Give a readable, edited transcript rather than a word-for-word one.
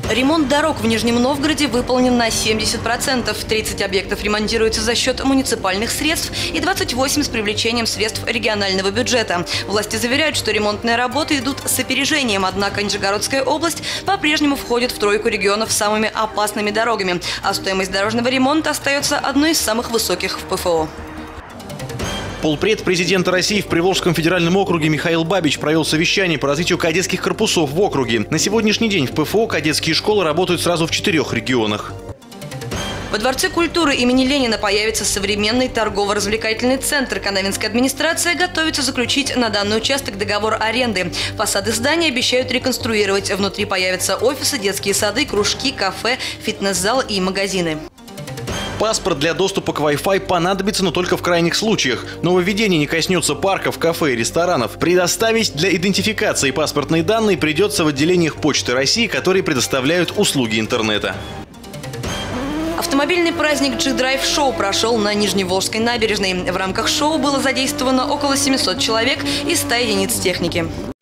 Ремонт дорог в Нижнем Новгороде выполнен на 70%. 30 объектов ремонтируются за счет муниципальных средств и 28 с привлечением средств регионального бюджета. Власти заверяют, что ремонтные работы идут с опережением, однако Нижегородская область по-прежнему входит в тройку регионов с самыми опасными дорогами, а стоимость дорожного ремонта остается одной из самых высоких в ПФО. Полпред президента России в Приволжском федеральном округе Михаил Бабич провел совещание по развитию кадетских корпусов в округе. На сегодняшний день в ПФО кадетские школы работают сразу в 4 регионах. Во Дворце культуры имени Ленина появится современный торгово-развлекательный центр. Канавинская администрация готовится заключить на данный участок договор аренды. Фасады здания обещают реконструировать. Внутри появятся офисы, детские сады, кружки, кафе, фитнес-зал и магазины. Паспорт для доступа к Wi-Fi понадобится, но только в крайних случаях. Нововведение не коснется парков, кафе и ресторанов. Предоставить для идентификации паспортные данные придется в отделениях Почты России, которые предоставляют услуги интернета. Автомобильный праздник G-Drive Show прошел на Нижневолжской набережной. В рамках шоу было задействовано около 700 человек и 100 единиц техники.